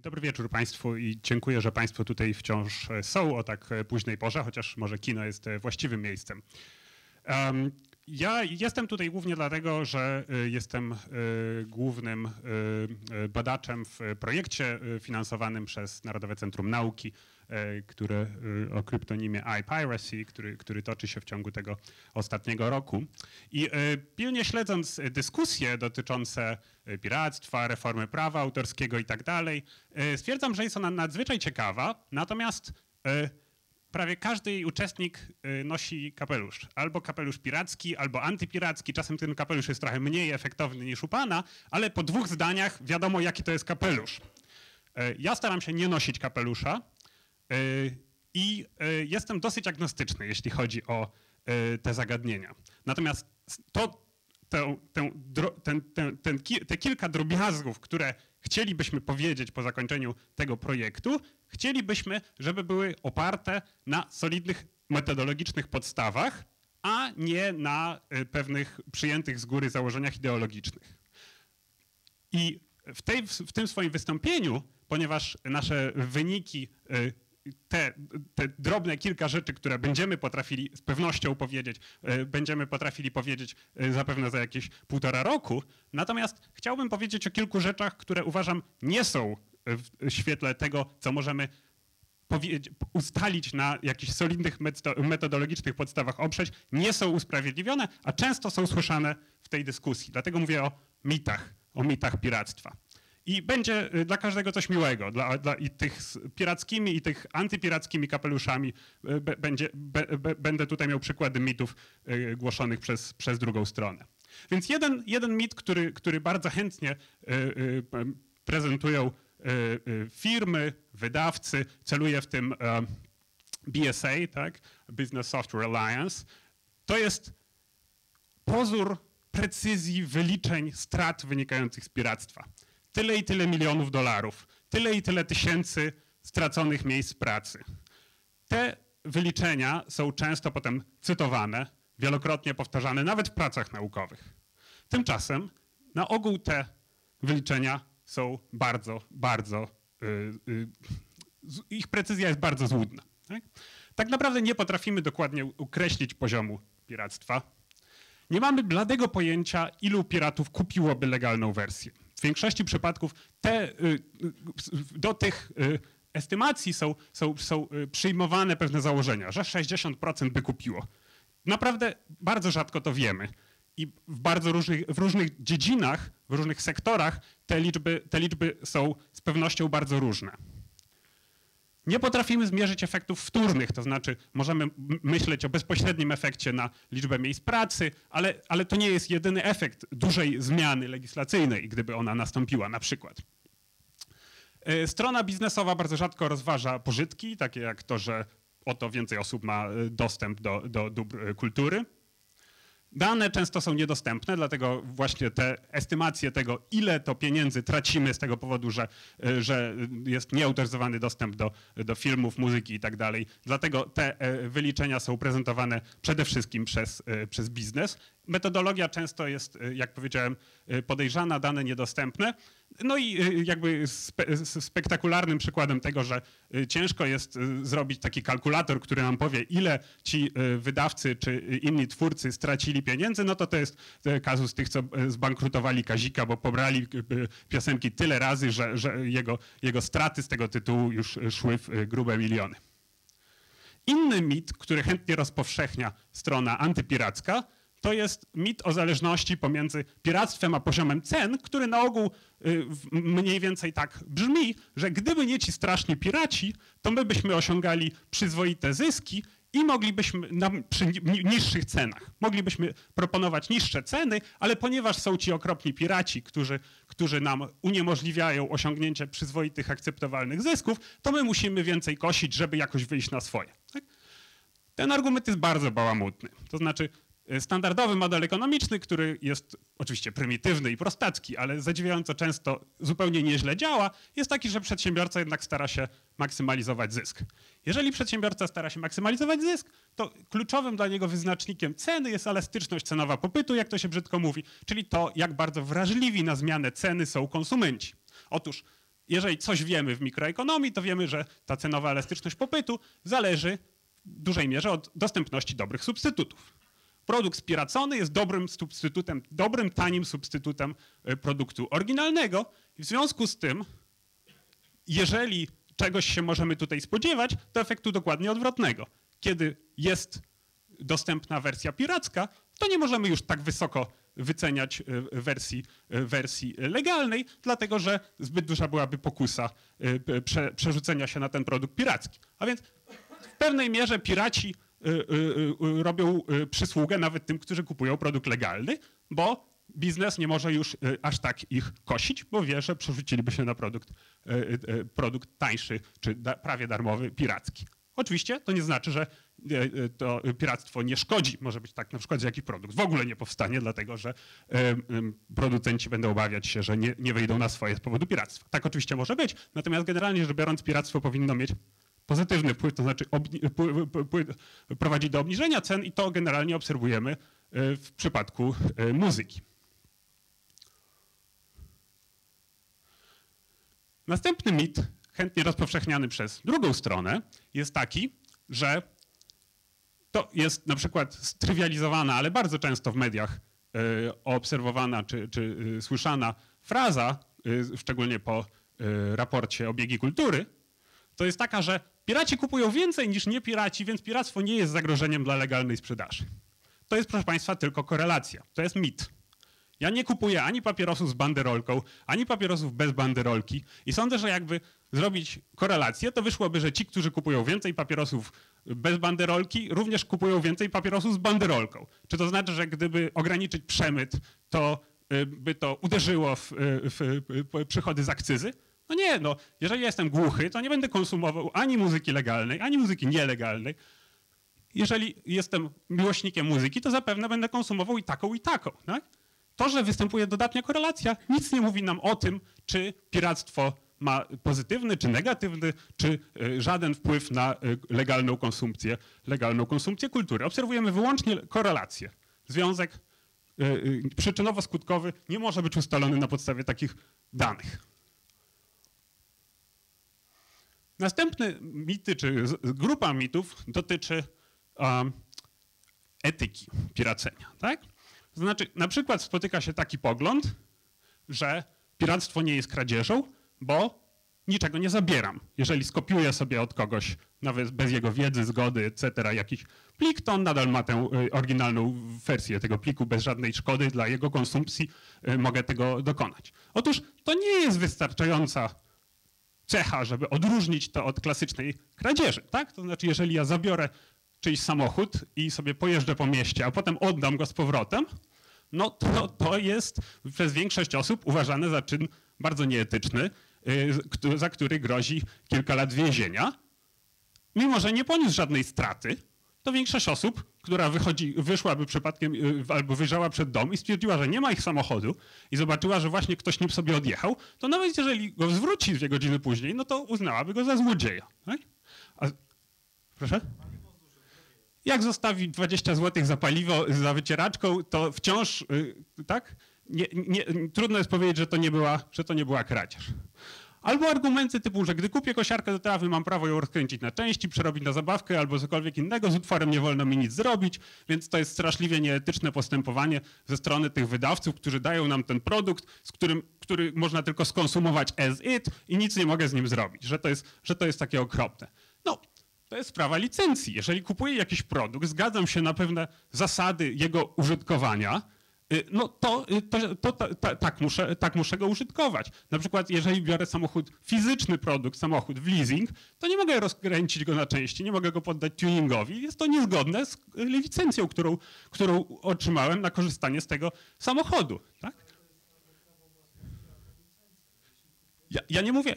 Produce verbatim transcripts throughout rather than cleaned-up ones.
Dobry wieczór Państwu i dziękuję, że Państwo tutaj wciąż są o tak późnej porze, chociaż może kino jest właściwym miejscem. Um, ja jestem tutaj głównie dlatego, że jestem głównym badaczem w projekcie finansowanym przez Narodowe Centrum Nauki, które o kryptonimie iPiracy, który, który toczy się w ciągu tego ostatniego roku. I pilnie śledząc dyskusje dotyczące piractwa, reformy prawa autorskiego i tak dalej, stwierdzam, że jest ona nadzwyczaj ciekawa, natomiast prawie każdy jej uczestnik nosi kapelusz. Albo kapelusz piracki, albo antypiracki. Czasem ten kapelusz jest trochę mniej efektowny niż u pana, ale po dwóch zdaniach wiadomo, jaki to jest kapelusz. Ja staram się nie nosić kapelusza i jestem dosyć agnostyczny, jeśli chodzi o te zagadnienia. Natomiast to, te, ten, ten, ten, te kilka drobiazgów, które chcielibyśmy powiedzieć po zakończeniu tego projektu, chcielibyśmy, żeby były oparte na solidnych metodologicznych podstawach, a nie na pewnych przyjętych z góry założeniach ideologicznych. I w, tej, w tym swoim wystąpieniu, ponieważ nasze wyniki, te, te drobne kilka rzeczy, które będziemy potrafili z pewnością powiedzieć, będziemy potrafili powiedzieć zapewne za jakieś półtora roku, natomiast chciałbym powiedzieć o kilku rzeczach, które uważam nie są w świetle tego, co możemy ustalić na jakichś solidnych metodologicznych podstawach oprzeć, nie są usprawiedliwione, a często są słyszane w tej dyskusji. Dlatego mówię o mitach, o mitach piractwa. I będzie dla każdego coś miłego. Dla, dla i tych z pirackimi, i tych antypirackimi kapeluszami będzie, be, be, będę tutaj miał przykłady mitów głoszonych przez, przez drugą stronę. Więc jeden, jeden mit, który, który bardzo chętnie prezentują firmy, wydawcy, celuje w tym B S A, tak? Business Software Alliance, to jest pozór precyzji wyliczeń strat wynikających z piractwa. Tyle i tyle milionów dolarów, tyle i tyle tysięcy straconych miejsc pracy. Te wyliczenia są często potem cytowane, wielokrotnie powtarzane, nawet w pracach naukowych. Tymczasem na ogół te wyliczenia są bardzo, bardzo, yy, yy, ich precyzja jest bardzo złudna. Tak? Tak naprawdę nie potrafimy dokładnie ukreślić poziomu piractwa. Nie mamy bladego pojęcia, ilu piratów kupiłoby legalną wersję. W większości przypadków te, do tych estymacji są, są, są przyjmowane pewne założenia, że sześćdziesiąt procent by kupiło. Naprawdę bardzo rzadko to wiemy. I w bardzo różnych, w różnych dziedzinach, w różnych sektorach te liczby, te liczby są z pewnością bardzo różne. Nie potrafimy zmierzyć efektów wtórnych, to znaczy możemy myśleć o bezpośrednim efekcie na liczbę miejsc pracy, ale, ale to nie jest jedyny efekt dużej zmiany legislacyjnej, gdyby ona nastąpiła na przykład. Strona biznesowa bardzo rzadko rozważa pożytki, takie jak to, że oto więcej osób ma dostęp do, do dóbr kultury. Dane często są niedostępne, dlatego właśnie te estymacje tego, ile to pieniędzy tracimy z tego powodu, że, że jest nieautoryzowany dostęp do, do filmów, muzyki i tak dalej. Dlatego te wyliczenia są prezentowane przede wszystkim przez, przez biznes. Metodologia często jest, jak powiedziałem, podejrzana, dane niedostępne. No i jakby spe, spektakularnym przykładem tego, że ciężko jest zrobić taki kalkulator, który nam powie, ile ci wydawcy czy inni twórcy stracili pieniędzy, no to to jest kazus tych, co zbankrutowali Kazika, bo pobrali piosenki tyle razy, że, że jego, jego straty z tego tytułu już szły w grube miliony. Inny mit, który chętnie rozpowszechnia strona antypiracka, to jest mit o zależności pomiędzy piractwem a poziomem cen, który na ogół mniej więcej tak brzmi, że gdyby nie ci straszni piraci, to my byśmy osiągali przyzwoite zyski i moglibyśmy na, przy niższych cenach, moglibyśmy proponować niższe ceny, ale ponieważ są ci okropni piraci, którzy, którzy nam uniemożliwiają osiągnięcie przyzwoitych, akceptowalnych zysków, to my musimy więcej kosić, żeby jakoś wyjść na swoje. Tak? Ten argument jest bardzo bałamutny. To znaczy standardowy model ekonomiczny, który jest oczywiście prymitywny i prostacki, ale zadziwiająco często zupełnie nieźle działa, jest taki, że przedsiębiorca jednak stara się maksymalizować zysk. Jeżeli przedsiębiorca stara się maksymalizować zysk, to kluczowym dla niego wyznacznikiem ceny jest elastyczność cenowa popytu, jak to się brzydko mówi, czyli to, jak bardzo wrażliwi na zmianę ceny są konsumenci. Otóż jeżeli coś wiemy w mikroekonomii, to wiemy, że ta cenowa elastyczność popytu zależy w dużej mierze od dostępności dobrych substytutów. Produkt spiracony jest dobrym substytutem, dobrym, tanim substytutem produktu oryginalnego. I w związku z tym, jeżeli czegoś się możemy tutaj spodziewać, to efektu dokładnie odwrotnego. Kiedy jest dostępna wersja piracka, to nie możemy już tak wysoko wyceniać wersji, wersji legalnej, dlatego że zbyt duża byłaby pokusa prze, przerzucenia się na ten produkt piracki. A więc w pewnej mierze piraci robią przysługę nawet tym, którzy kupują produkt legalny, bo biznes nie może już aż tak ich kosić, bo wie, że przerzuciliby się na produkt, produkt tańszy czy prawie darmowy, piracki. Oczywiście to nie znaczy, że to piractwo nie szkodzi. Może być tak na przykład, że jakiś produkt w ogóle nie powstanie, dlatego że producenci będą obawiać się, że nie, nie wyjdą na swoje z powodu piractwa. Tak oczywiście może być, natomiast generalnie rzecz biorąc piractwo powinno mieć pozytywny wpływ, to znaczy prowadzi do obniżenia cen i to generalnie obserwujemy w przypadku muzyki. Następny mit, chętnie rozpowszechniany przez drugą stronę, jest taki, że to jest na przykład strywializowana, ale bardzo często w mediach obserwowana czy, czy słyszana fraza, szczególnie po raporcie o biegi kultury, to jest taka, że piraci kupują więcej niż nie piraci, więc piractwo nie jest zagrożeniem dla legalnej sprzedaży. To jest, proszę Państwa, tylko korelacja. To jest mit. Ja nie kupuję ani papierosów z banderolką, ani papierosów bez banderolki i sądzę, że jakby zrobić korelację, to wyszłoby, że ci, którzy kupują więcej papierosów bez banderolki, również kupują więcej papierosów z banderolką. Czy to znaczy, że gdyby ograniczyć przemyt, to by to uderzyło w, w, w przychody z akcyzy? No nie, no, jeżeli jestem głuchy, to nie będę konsumował ani muzyki legalnej, ani muzyki nielegalnej. Jeżeli jestem miłośnikiem muzyki, to zapewne będę konsumował i taką, i taką. Tak? To, że występuje dodatnia korelacja, nic nie mówi nam o tym, czy piractwo ma pozytywny, czy negatywny, czy żaden wpływ na legalną konsumpcję, legalną konsumpcję kultury. Obserwujemy wyłącznie korelację. Związek przyczynowo-skutkowy nie może być ustalony na podstawie takich danych. Następny mity, czy grupa mitów dotyczy um, etyki piracenia. Tak? To znaczy, na przykład spotyka się taki pogląd, że piractwo nie jest kradzieżą, bo niczego nie zabieram. Jeżeli skopiuję sobie od kogoś, nawet bez jego wiedzy, zgody, et cetera, jakiś plik, to on nadal ma tę oryginalną wersję tego pliku bez żadnej szkody dla jego konsumpcji. Mogę tego dokonać. Otóż to nie jest wystarczająca cecha, żeby odróżnić to od klasycznej kradzieży. Tak? To znaczy, jeżeli ja zabiorę czyjś samochód i sobie pojeżdżę po mieście, a potem oddam go z powrotem, no to, to jest przez większość osób uważane za czyn bardzo nieetyczny, za który grozi kilka lat więzienia. Mimo że nie poniósł żadnej straty, to większość osób, która wychodzi, wyszłaby przypadkiem albo wyjrzała przed dom i stwierdziła, że nie ma ich samochodu i zobaczyła, że właśnie ktoś nim sobie odjechał, to nawet jeżeli go zwróci dwie godziny później, no to uznałaby go za złodzieja. Tak? A, proszę? Jak zostawi dwadzieścia złotych za paliwo, za wycieraczką, to wciąż, tak? Nie, nie, trudno jest powiedzieć, że to nie była, że to nie była kradzież. Albo argumenty typu, że gdy kupię kosiarkę do trawy, mam prawo ją rozkręcić na części, przerobić na zabawkę albo cokolwiek innego, z utworem nie wolno mi nic zrobić, więc to jest straszliwie nieetyczne postępowanie ze strony tych wydawców, którzy dają nam ten produkt, z którym, który można tylko skonsumować as it i nic nie mogę z nim zrobić, że to jest, że to jest takie okropne. No, to jest sprawa licencji. Jeżeli kupuję jakiś produkt, zgadzam się na pewne zasady jego użytkowania, no to, to, to, to, to tak, muszę, tak muszę go użytkować. Na przykład jeżeli biorę samochód, fizyczny produkt, samochód w leasing, to nie mogę rozkręcić go na części, nie mogę go poddać tuningowi. Jest to niezgodne z licencją, którą, którą otrzymałem na korzystanie z tego samochodu. Tak? Ja, ja nie mówię.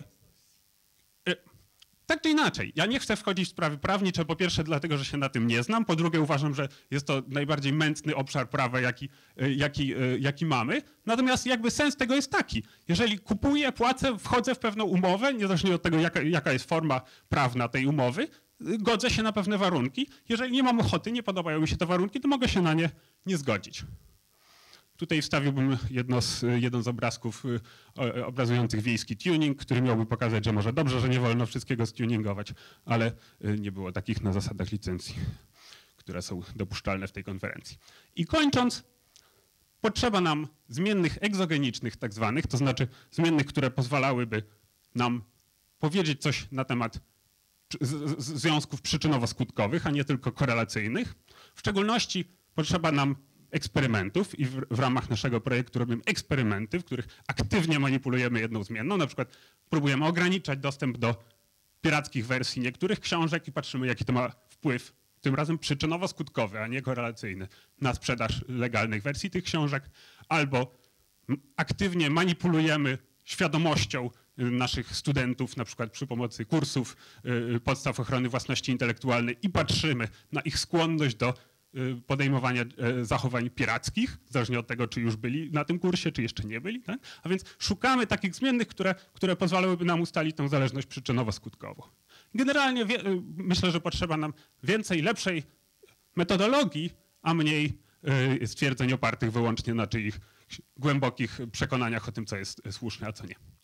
Tak czy inaczej, ja nie chcę wchodzić w sprawy prawnicze, po pierwsze dlatego, że się na tym nie znam, po drugie uważam, że jest to najbardziej mętny obszar prawa, jaki, jaki, jaki mamy. Natomiast jakby sens tego jest taki, jeżeli kupuję, płacę, wchodzę w pewną umowę, niezależnie od tego, jaka, jaka jest forma prawna tej umowy, godzę się na pewne warunki. Jeżeli nie mam ochoty, nie podobają mi się te warunki, to mogę się na nie nie zgodzić. Tutaj wstawiłbym jedno z, jeden z obrazków obrazujących wiejski tuning, który miałby pokazać, że może dobrze, że nie wolno wszystkiego stuningować, ale nie było takich na zasadach licencji, które są dopuszczalne w tej konferencji. I kończąc, potrzeba nam zmiennych egzogenicznych tak zwanych, to znaczy zmiennych, które pozwalałyby nam powiedzieć coś na temat związków przyczynowo-skutkowych, a nie tylko korelacyjnych. W szczególności potrzeba nam eksperymentów i w, w ramach naszego projektu robimy eksperymenty, w których aktywnie manipulujemy jedną zmienną. Na przykład próbujemy ograniczać dostęp do pirackich wersji niektórych książek i patrzymy, jaki to ma wpływ, tym razem przyczynowo-skutkowy, a nie korelacyjny, na sprzedaż legalnych wersji tych książek. Albo aktywnie manipulujemy świadomością naszych studentów, na przykład przy pomocy kursów podstaw ochrony własności intelektualnej i patrzymy na ich skłonność do podejmowania zachowań pirackich, zależnie od tego, czy już byli na tym kursie, czy jeszcze nie byli. Tak? A więc szukamy takich zmiennych, które, które pozwalałyby nam ustalić tę zależność przyczynowo-skutkową. Generalnie wie, myślę, że potrzeba nam więcej, lepszej metodologii, a mniej stwierdzeń opartych wyłącznie na czyich głębokich przekonaniach o tym, co jest słuszne, a co nie.